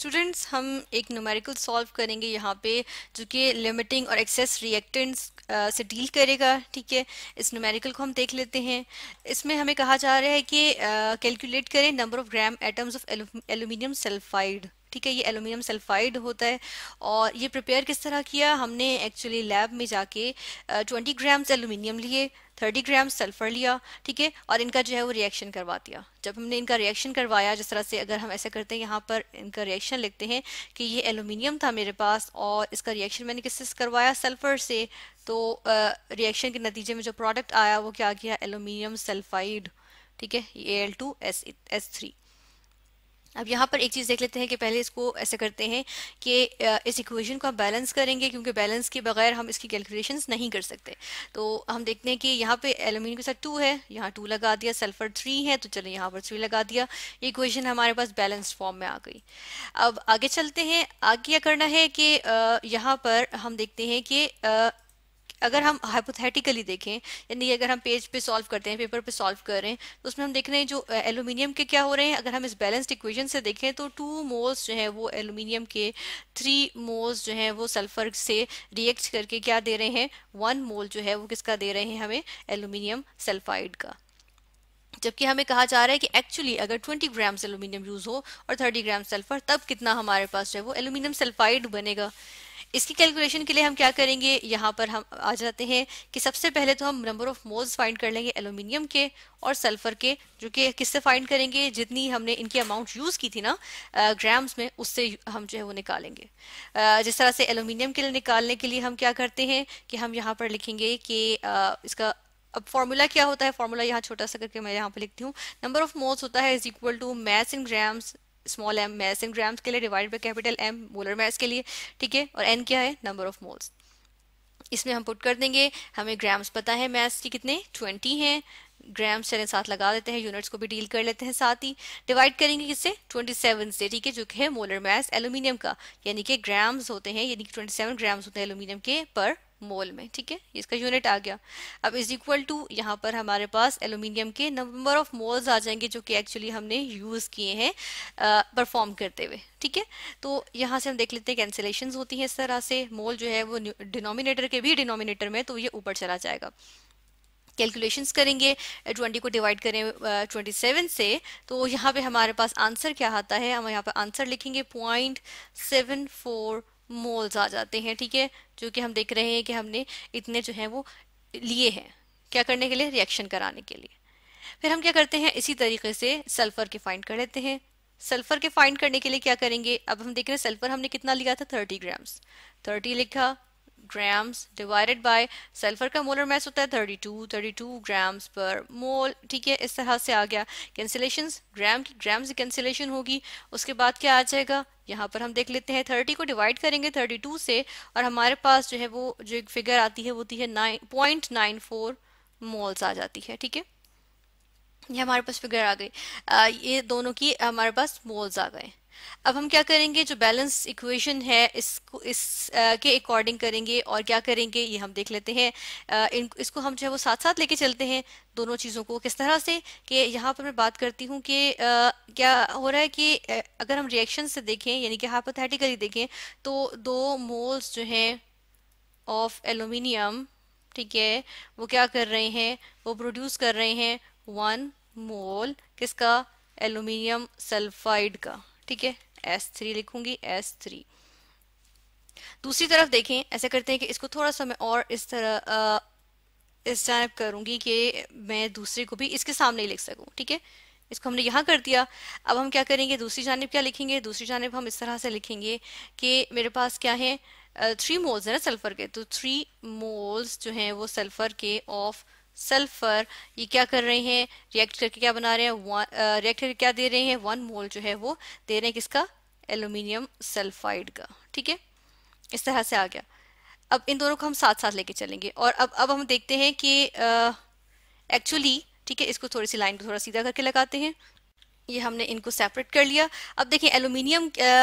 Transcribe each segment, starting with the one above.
Students, हम एक numerical solve करेंगे यहाँ पे जो कि लिमिटिंग और एक्सेस रिएक्टेंट्स से डील करेगा। ठीक है, इस न्यूमेरिकल को हम देख लेते हैं। इसमें हमें कहा जा रहा है कि कैलकुलेट करें number of gram atoms of aluminium sulphide. ठीक है, ये एल्यूमिनियम सल्फाइड होता है और ये प्रिपेयर किस तरह किया हमने, एक्चुअली लैब में जाके 20 ग्राम्स एल्यूमिनियम लिए, 30 ग्राम सल्फर लिया। ठीक है, और इनका जो है वो रिएक्शन करवा दिया। जब हमने इनका रिएक्शन करवाया, जिस तरह से अगर हम ऐसे करते हैं, यहाँ पर इनका रिएक्शन लिखते हैं कि ये एल्यूमिनियम था मेरे पास और इसका रिएक्शन मैंने किससे करवाया, सल्फर से। तो रिएक्शन के नतीजे में जो प्रोडक्ट आया वो क्या किया, एल्यूमिनियम सल्फाइड। ठीक है, Al2S3। अब यहाँ पर एक चीज़ देख लेते हैं कि पहले इसको ऐसे करते हैं कि इस इक्वेशन को हम बैलेंस करेंगे, क्योंकि बैलेंस के बगैर हम इसकी कैलकुलेशंस नहीं कर सकते। तो हम देखते हैं कि यहाँ पे एल्यूमिनियम के साथ 2 है, यहाँ 2 लगा दिया, सल्फर 3 है तो चलो यहाँ पर 3 लगा दिया। ये इक्वेशन हमारे पास बैलेंस्ड फॉर्म में आ गई। अब आगे चलते हैं। आगे क्या करना है कि यहाँ पर हम देखते हैं कि अगर हम हाइपोथेटिकली देखें, यानी अगर हम पेज पे सॉल्व करते हैं, पेपर पे सॉल्व कर रहे हैं, तो उसमें हम देख रहे हैं जो एल्यूमिनियम के क्या हो रहे हैं। अगर हम इस बैलेंस्ड इक्वेशन से देखें तो 2 मोल्स जो है वो एल्यूमिनियम के, 3 मोल्स जो है वो सल्फर से रिएक्ट करके क्या दे रहे हैं, 1 मोल जो है वो किसका दे रहे हैं हमें, एल्यूमिनियम सल्फाइड का। जबकि हमें कहा जा रहा है कि एक्चुअली अगर 20 ग्राम्स एल्यूमिनियम यूज हो और 30 ग्राम सल्फर, तब कितना हमारे पास जो है वो एल्यूमिनियम सल्फाइड बनेगा। इसकी कैलकुलेशन के लिए हम क्या करेंगे, यहाँ पर हम आ जाते हैं कि सबसे पहले तो हम नंबर ऑफ मोल्स फाइंड कर लेंगे एल्यूमिनियम के और सल्फर के, जो कि किससे फाइंड करेंगे, जितनी हमने इनकी अमाउंट यूज़ की थी ना ग्राम्स में, उससे हम जो है वो निकालेंगे। जिस तरह से एल्यूमिनियम के लिए निकालने के लिए हम क्या करते हैं कि हम यहाँ पर लिखेंगे कि इसका अब फॉर्मूला क्या होता है। फॉर्मूला यहाँ छोटा सा करके मैं यहाँ पे लिखती हूँ। नंबर ऑफ मोल्स होता है is equal to mass in grams, small m mass in grams के लिए, divide by capital M molar mass के लिए। ठीक है, और n क्या है, नंबर ऑफ मोल्स। इसमें हम पुट कर देंगे, हमें ग्राम्स पता है मैस की कितने 20 हैं, ग्राम्स चलें साथ लगा देते हैं, यूनिट्स को भी डील कर लेते हैं साथ ही। डिवाइड करेंगे किससे, 27 से। ठीक है, जो कि है मोलर मैस एल्यूमिनियम का, यानी कि ग्राम्स होते हैं, यानी कि 27 ग्राम्स होते हैं एल्यूमिनियम के पर मोल में। ठीक है, इसका यूनिट आ गया। अब इज इक्वल टू यहाँ पर हमारे पास एल्यूमिनियम के नंबर ऑफ मोल्स आ जाएंगे, जो कि एक्चुअली हमने यूज किए हैं परफॉर्म करते हुए। ठीक है, तो यहाँ से हम देख लेते हैं कैंसिलेशंस होती हैं इस तरह से। मोल जो है वो डिनोमिनेटर के भी डिनोमिनेटर में, तो ये ऊपर चला जाएगा। कैलकुलेशंस करेंगे, 20 को डिवाइड करें 27 से, तो यहाँ पे हमारे पास आंसर क्या आता है, हम यहाँ पे आंसर लिखेंगे 0.74 मोल्स आ जाते हैं। ठीक है, जो कि हम देख रहे हैं कि हमने इतने जो है वो लिए हैं, क्या करने के लिए, रिएक्शन कराने के लिए। फिर हम क्या करते हैं, इसी तरीके से सल्फर के फाइंड कर लेते हैं। सल्फर के फाइंड करने के लिए क्या करेंगे, अब हम देख रहे हैं सल्फर हमने कितना लिया था, 30 ग्राम्स। 30 लिखा ग्राम्स डिवाइडेड बाय सल्फर का मोलर मास होता है 32 ग्राम्स पर मोल। ठीक है, इस तरह से आ गया। कैंसिलेशंस, ग्राम की ग्राम से कैंसिलेशन होगी। उसके बाद क्या आ जाएगा, यहाँ पर हम देख लेते हैं 30 को डिवाइड करेंगे 32 से, और हमारे पास जो है वो जो एक फिगर आती है वो होती है 0.94 मोल्स आ जाती है। ठीक है, ये हमारे पास फिगर आ गई। ये दोनों की हमारे पास मोल्स आ गए। अब हम क्या करेंगे, जो बैलेंस इक्वेशन है इसको के अकॉर्डिंग करेंगे और क्या करेंगे ये हम देख लेते हैं। इसको हम जो है वो साथ साथ लेके चलते हैं दोनों चीज़ों को। किस तरह से कि यहाँ पर मैं बात करती हूँ कि क्या हो रहा है कि अगर हम रिएक्शन से देखें, यानी कि हाइपोथेटिकली देखें, तो 2 मोल्स जो हैं ऑफ एल्यूमिनियम, ठीक है, वो क्या कर रहे हैं, वो प्रोड्यूस कर रहे हैं 1 मोल किसका, एल्यूमिनियम सल्फाइड का। ठीक है, S3 लिखूंगी, S3। दूसरी तरफ देखें, ऐसे करते हैं कि इसको थोड़ा सा मैं और इस तरह इस जानिब करूंगी कि मैं दूसरे को भी इसके सामने ही लिख सकूं। ठीक है, इसको हमने यहाँ कर दिया। अब हम क्या करेंगे, दूसरी जानिब क्या लिखेंगे, दूसरी जानिब हम इस तरह से लिखेंगे कि मेरे पास क्या है, 3 मोल्स है ना सल्फर के, तो 3 मोल्स जो हैं वो सल्फर के ऑफ सल्फर, ये क्या कर रहे हैं, रिएक्ट करके क्या बना रहे हैं, रिएक्ट करके क्या दे रहे हैं, 1 मोल जो है वो दे रहे हैं किसका, एल्यूमिनियम सल्फाइड का। ठीक है, इस तरह से आ गया। अब इन दोनों को हम साथ साथ लेके चलेंगे और अब हम देखते हैं कि एक्चुअली, ठीक है, इसको थोड़ी सी लाइन को थोड़ा सीधा करके लगाते हैं। ये हमने इनको सेपरेट कर लिया। अब देखें एल्यूमिनियम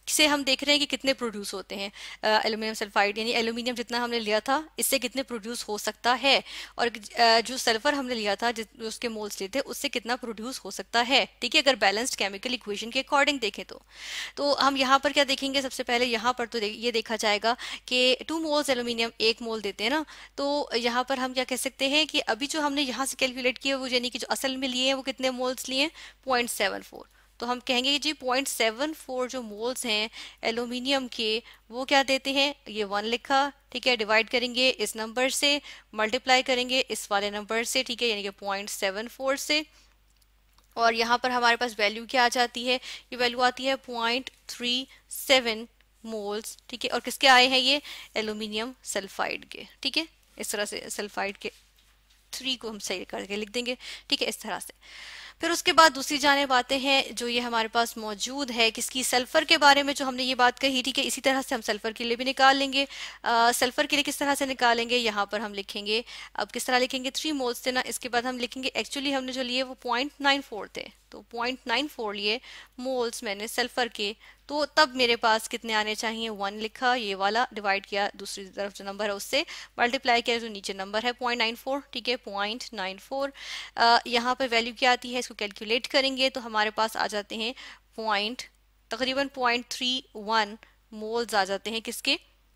से हम देख रहे हैं कि कितने प्रोड्यूस होते हैं एल्यूमिनियम सल्फाइड, यानी एल्यूमिनियम जितना हमने लिया था इससे कितने प्रोड्यूस हो सकता है, और जो सल्फर हमने लिया था जो उसके मोल्स लिए थे उससे कितना प्रोड्यूस हो सकता है, ठीक है, अगर बैलेंस्ड केमिकल इक्वेशन के अकॉर्डिंग देखें तो हम यहाँ पर क्या देखेंगे, सबसे पहले यहाँ पर तो ये देखा जाएगा कि 2 मोल्स एल्यूमिनियम 1 मोल देते हैं ना, तो यहाँ पर हम क्या कह सकते हैं कि अभी जो हमने यहाँ से कैलकुलेट किया वो यानी कि जो असल में लिए हैं वो कितने मोल्स लिए हैं, 0.74, तो हम कहेंगे कि जी 0.74 जो मोल्स हैं एल्यूमिनियम के वो क्या देते हैं, ये 1 लिखा, ठीक है, डिवाइड करेंगे इस नंबर से, मल्टीप्लाई करेंगे इस वाले नंबर से, ठीक है, यानी कि 0.74 से, और यहाँ पर हमारे पास वैल्यू क्या आ जाती है, ये वैल्यू आती है 0.37 मोल्स, ठीक है, और किसके आए हैं ये, एल्यूमिनियम सल्फाइड के, ठीक है, इस तरह से सल्फाइड के 3 को हम सही करके लिख देंगे, ठीक है, इस तरह से। फिर उसके बाद दूसरी जानिब आते हैं जो ये हमारे पास मौजूद है किसकी, सल्फर के बारे में जो हमने ये बात कही, ठीक है, इसी तरह से हम सल्फर के लिए भी निकाल लेंगे। सल्फर के लिए किस तरह से निकालेंगे, यहाँ पर हम लिखेंगे, अब किस तरह लिखेंगे, 3 मोल्स थे ना, इसके बाद हम लिखेंगे एक्चुअली हमने जो लिए वो 0.94 थे, तो 0.94 लिए मोल्स मैंने सल्फर के, तो तब मेरे पास कितने आने चाहिए, 1 लिखा, ये वाला डिवाइड किया दूसरी तरफ जो नंबर है उससे, मल्टीप्लाई किया जो नीचे नंबर है 0.94, ठीक है, 0.94। यहाँ पर वैल्यू क्या आती है, इसको कैलकुलेट करेंगे तो हमारे पास आ जाते हैं तकरीबन 0.31 मोल्स आ जाते हैं किसके,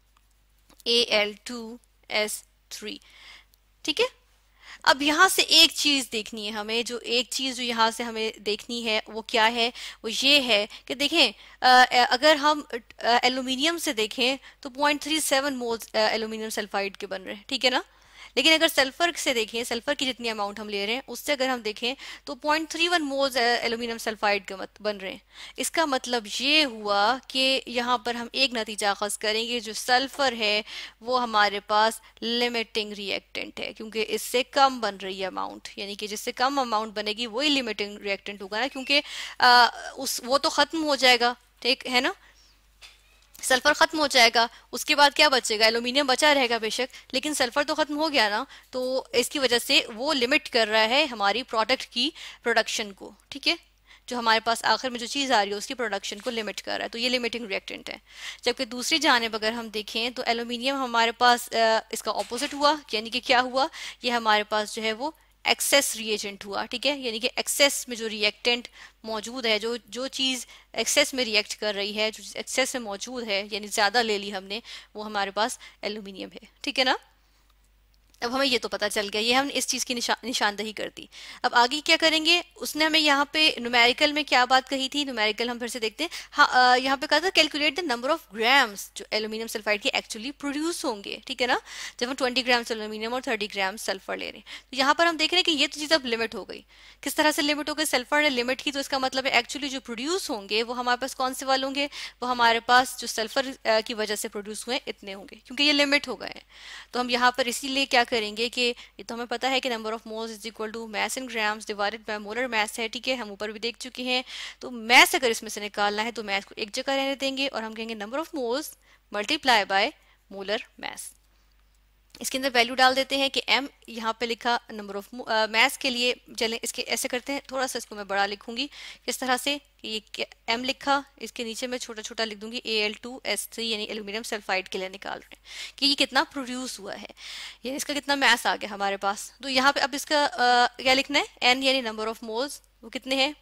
Al2S3, ठीक है। अब यहाँ से एक चीज देखनी है हमें, जो एक चीज जो यहाँ से हमें देखनी है वो क्या है, वो ये है कि देखें अगर हम एल्यूमिनियम से देखें तो 0.37 मोल्स एल्यूमिनियम सल्फाइड के बन रहे हैं, ठीक है ना, लेकिन अगर सल्फर से देखें, सल्फर की जितनी अमाउंट हम ले रहे हैं उससे अगर हम देखें तो 0.31 मोल्स एल्यूमिनियम सल्फाइड के बन रहे हैं। इसका मतलब ये हुआ कि यहाँ पर हम एक नतीजा अखज़ करेंगे, जो सल्फर है वो हमारे पास लिमिटिंग रिएक्टेंट है, क्योंकि इससे कम बन रही है अमाउंट, यानी कि जिससे कम अमाउंट बनेगी वही लिमिटिंग रिएक्टेंट होगा ना, क्योंकि वो तो खत्म हो जाएगा, ठीक है ना, सल्फर खत्म हो जाएगा, उसके बाद क्या बचेगा, एल्यूमिनियम बचा रहेगा बेशक, लेकिन सल्फर तो खत्म हो गया ना, तो इसकी वजह से वो लिमिट कर रहा है हमारी प्रोडक्ट की प्रोडक्शन को, ठीक है, जो हमारे पास आखिर में जो चीज़ आ रही है उसकी प्रोडक्शन को लिमिट कर रहा है, तो ये लिमिटिंग रिएक्टेंट है। जबकि दूसरी जानिब अगर हम देखें तो एल्यूमिनियम हमारे पास इसका ऑपोजिट हुआ, यानी कि क्या हुआ, ये हमारे पास जो है वो एक्सेस रिएजेंट हुआ, ठीक है, यानी कि एक्सेस में जो रिएक्टेंट मौजूद है, जो चीज़ एक्सेस में रिएक्ट कर रही है, जो एक्सेस में मौजूद है, यानी ज़्यादा ले ली हमने, वो हमारे पास एल्यूमिनियम है, ठीक है ना। अब हमें ये तो पता चल गया, ये हम इस चीज़ की निशानदही कर दी। अब आगे क्या करेंगे, उसने हमें यहाँ पे न्यूमेरिकल में क्या बात कही थी, न्यूमेरिकल हम फिर से देखते हैं। हाँ, यहाँ पे कहा था calculate the number of grams जो एल्यूमिनियम सल्फाइड के एक्चुअली प्रोड्यूस होंगे, ठीक है ना, जब हम 20 ग्राम्स एल्यूमिनियम और 30 ग्राम सल्फर ले रहे हैं, तो यहाँ पर हम देख रहे हैं कि ये तो चीज़ अब लिमिट हो गई। किस तरह से लिमिट हो गई, सल्फर ने लिमिट की, तो इसका मतलब है एक्चुअली जो प्रोड्यूस होंगे वो हमारे पास कौन से वाले होंगे, वो हमारे पास जो सल्फर की वजह से प्रोड्यूस हुए इतने होंगे, क्योंकि ये लिमिट हो गए हैं। तो हम यहाँ पर इसीलिए क्या करेंगे कि ये तो हमें पता है कि number of moles is equal to mass in grams divided by molar mass है, ठीक है, हम ऊपर भी देख चुके हैं। तो मास अगर इसमें से निकालना है तो मास को एक जगह रहने देंगे और हम कहेंगे number of moles multiply by molar mass. इसके अंदर वैल्यू डाल देते हैं कि m यहाँ पे लिखा नंबर ऑफ मास के लिए, चलें इसके ऐसे करते हैं, थोड़ा सा इसको मैं बड़ा लिखूंगी किस तरह से कि ये m लिखा, इसके नीचे मैं छोटा छोटा लिख दूंगी Al2S3, यानी एल्यूमिनियम सल्फाइड के लिए निकाल रहे हैं कि ये कितना प्रोड्यूस हुआ है, यानी इसका कितना मास आ गया हमारे पास। तो यहाँ पे अब इसका क्या लिखना है, n यानी नंबर ऑफ मोल्स, वो कितने हैं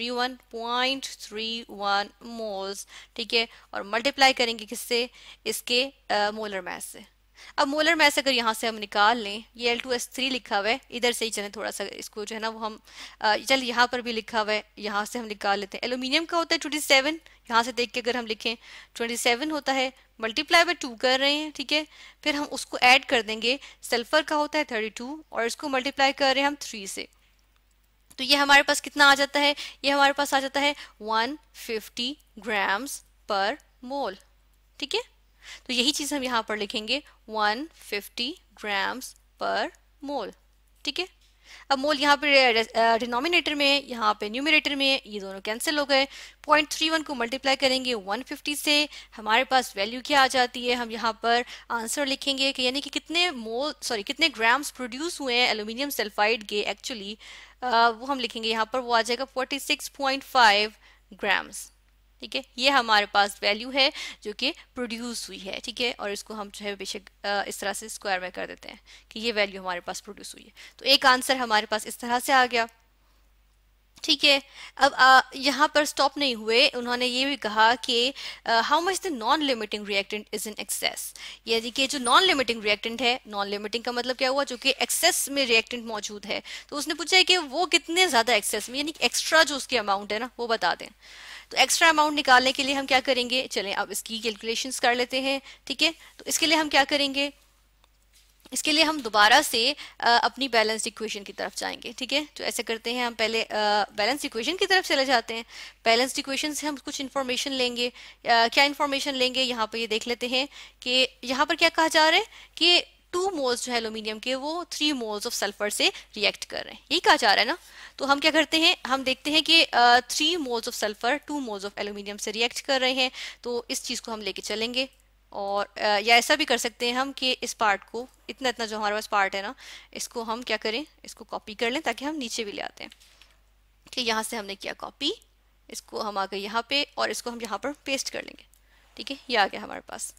0.31 मोल्स, ठीक है, और मल्टीप्लाई करेंगे किससे, इसके मोलर मास से। अब मोलर मास अगर यहाँ से हम निकाल लें, ये Al2S3 लिखा हुआ है, इधर से ही चलें थोड़ा सा इसको जो है ना वो हम चल यहाँ पर भी लिखा हुआ है, यहाँ से हम निकाल लेते हैं। एल्यूमिनियम का होता है 27, यहाँ से देख के अगर हम लिखें 27 होता है, मल्टीप्लाई बाय 2 कर रहे हैं, ठीक है, फिर हम उसको ऐड कर देंगे, सल्फर का होता है 32 और इसको मल्टीप्लाई कर रहे हैं हम 3 से, तो ये हमारे पास कितना आ जाता है, ये हमारे पास आ जाता है 150 ग्राम्स पर मोल, ठीक है। तो यही चीज हम यहाँ पर लिखेंगे 150 ग्राम्स पर मोल, ठीक है। अब मोल यहाँ पे डिनोमिनेटर में, यहाँ पे न्यूमरेटर में, ये दोनों कैंसिल हो गए। 0.31 को मल्टीप्लाई करेंगे 150 से, हमारे पास वैल्यू क्या आ जाती है, हम यहाँ पर आंसर लिखेंगे कि यानी कि कितने ग्राम्स प्रोड्यूस हुए हैं एल्यूमिनियम सल्फाइड के एक्चुअली, वो हम लिखेंगे यहाँ पर, वो आ जाएगा 46.5 ग्राम्स, ठीक है, ये हमारे पास वैल्यू है जो कि प्रोड्यूस हुई है। ठीक है, और इसको हम जो है बेशक इस तरह से स्क्वायर में कर देते हैं कि ये वैल्यू हमारे पास प्रोड्यूस हुई है। तो एक आंसर हमारे पास इस तरह से आ गया। ठीक है, अब यहाँ पर स्टॉप नहीं हुए, उन्होंने ये भी कहा कि how much the non limiting reactant is in excess, यानी कि जो नॉन लिमिटिंग रिएक्टेंट है, नॉन लिमिटिंग का मतलब क्या हुआ, जो कि एक्सेस में रिएक्टेंट मौजूद है, तो उसने पूछा है कि वो कितने ज्यादा एक्सेस में, यानी एक्स्ट्रा जो उसकी अमाउंट है ना वो बता दें। तो एक्स्ट्रा अमाउंट निकालने के लिए हम क्या करेंगे, चलें अब इसकी कैलकुलेशंस कर लेते हैं। ठीक है, तो इसके लिए हम क्या करेंगे, इसके लिए हम दोबारा से अपनी बैलेंस इक्वेशन की तरफ जाएंगे। ठीक है, तो ऐसे करते हैं, हम पहले बैलेंस इक्वेशन की तरफ चले जाते हैं। बैलेंस इक्वेशन से हम कुछ इन्फॉर्मेशन लेंगे। क्या इन्फॉर्मेशन लेंगे, यहाँ पर ये देख लेते हैं कि यहाँ पर क्या कहा जा रहा है कि 2 मोल्स जो है एल्यूमिनियम के वो 3 मोल्स ऑफ सल्फर से रिएक्ट कर रहे हैं, यही कहा जा रहा है ना। तो हम क्या करते हैं, हम देखते हैं कि 3 moles of sulphur 2 moles of aluminium से रिएक्ट कर रहे हैं, तो इस चीज़ को हम लेके चलेंगे। और या ऐसा भी कर सकते हैं हम कि इस पार्ट को, इतना इतना जो हमारे पास पार्ट है ना, इसको हम क्या करें, इसको कॉपी कर लें ताकि हम नीचे भी ले आते हैं। कि यहाँ से हमने किया कॉपी, इसको हम आ गए यहाँ पे और इसको हम यहाँ पर पेस्ट कर लेंगे। ठीक है, ये आ गया हमारे पास।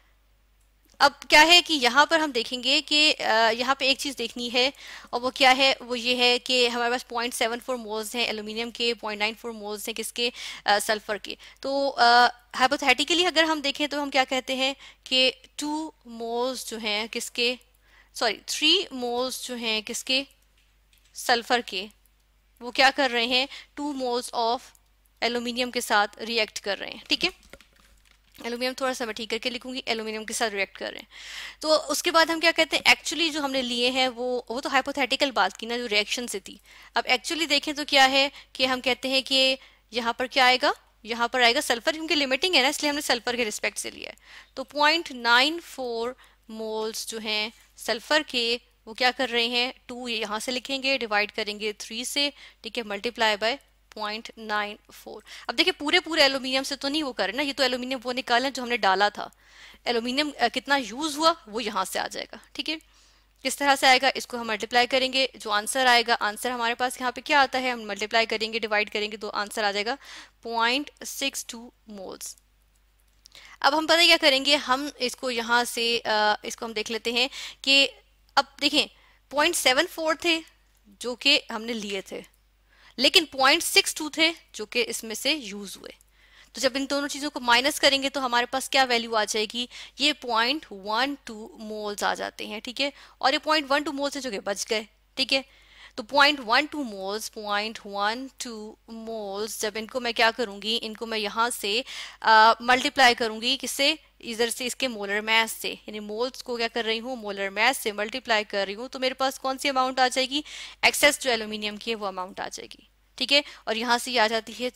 अब क्या है कि यहाँ पर हम देखेंगे कि यहाँ पे एक चीज़ देखनी है, और वो क्या है, वो ये है कि हमारे पास 0.74 मोल्स हैं एल्यूमिनियम के, 0.94 मोल्स हैं किसके, सल्फर के। तो हाइपोथेटिकली अगर हम देखें तो हम क्या कहते हैं कि 2 मोल्स जो हैं किसके, सॉरी 3 मोल्स जो हैं किसके, सल्फर के, वो क्या कर रहे हैं, 2 मोल्स ऑफ एल्यूमिनियम के साथ रिएक्ट कर रहे हैं। ठीक है, एल्यूमिनियम थोड़ा सा मैं ठीक करके लिखूंगी, एल्यूमिनियम के साथ रिएक्ट कर रहे हैं। तो उसके बाद हम क्या कहते हैं, एक्चुअली जो हमने लिए हैं वो तो हाइपोथेटिकल बात की ना, जो रिएक्शन से थी। अब एक्चुअली देखें तो क्या है कि हम कहते हैं कि यहाँ पर क्या आएगा, यहाँ पर आएगा सल्फर, क्योंकि लिमिटिंग है ना इसलिए हमने सल्फर के रिस्पेक्ट से लिया है। तो 0.94 मोल्स जो हैं सल्फर के, वो क्या कर रहे हैं, 2 ये यहाँ से लिखेंगे, डिवाइड करेंगे 3 से, ठीक है, मल्टीप्लाई बाय 0.94। अब देखिए पूरे पूरे एल्यूमिनियम से तो नहीं वो करें ना, ये तो एल्यूमिनियम वो निकालें जो हमने डाला था। एल्यूमिनियम कितना यूज हुआ वो यहाँ से आ जाएगा। ठीक है, किस तरह से आएगा, इसको हम मल्टीप्लाई करेंगे, जो आंसर आएगा, आंसर हमारे पास यहाँ पे क्या आता है, हम मल्टीप्लाई करेंगे, डिवाइड करेंगे, तो आंसर आ जाएगा 0.62 मोल्स। अब हम पता क्या करेंगे, हम इसको यहाँ से इसको हम देख लेते हैं कि अब देखें 0.74 थे जो कि हमने लिए थे, लेकिन 0.62 थे जो कि इसमें से यूज हुए। तो जब इन दोनों चीजों को माइनस करेंगे तो हमारे पास क्या वैल्यू आ जाएगी, ये 0.12 मोल्स आ जाते हैं। ठीक है, और ये 0.12 मोल्स है जो कि बच गए। ठीक है, तो 0.12 मोल्स जब इनको मैं क्या करूंगी, इनको मैं यहाँ से मल्टीप्लाई करूंगी किससे, इधर से इसके मोलर मास से, यानी मोल्स को क्या कर रही हूँ, मोलर मास से मल्टीप्लाई कर रही हूँ, तो मेरे पास कौन सी अमाउंट आ जाएगी, एक्सेस जो एल्यूमिनियम की है वो अमाउंट आ जाएगी। ठीक है, और यहाँ से ये आ जाती है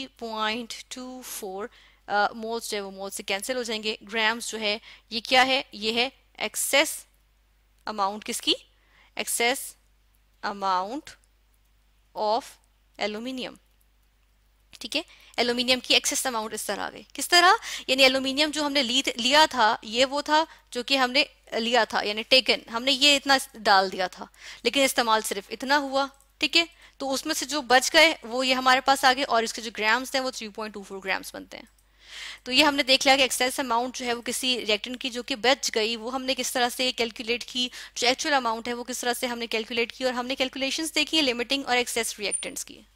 3.24 मोल्स जो है वो मोल्स से कैंसिल हो जाएंगे। ग्राम्स जो है ये क्या है, ये है एक्सेस अमाउंट किसकी, एक्सेस अमाउंट ऑफ एल्यूमिनियम। ठीक है, एल्यूमिनियम की एक्सेस अमाउंट इस तरह आ गई, किस तरह, यानी एल्यूमिनियम जो हमने लिया था ये वो था जो कि हमने लिया था, यानी टेकन, हमने ये इतना डाल दिया था, लेकिन इस्तेमाल सिर्फ इतना हुआ। ठीक है, तो उसमें से जो बच गए वो ये हमारे पास आ गए, और इसके जो ग्राम्स हैं वो 3.24 ग्राम्स बनते हैं। तो ये हमने देख लिया कि एक्सेस अमाउंट जो है वो किसी रिएक्टेंट की जो कि बच गई वो हमने किस तरह से कैलकुलेट की, जो एक्चुअल अमाउंट है वो किस तरह से हमने कैलकुलेट की, और हमने कैलकुलेशंस देखी है लिमिटिंग और एक्सेस रिएक्टेंट्स की।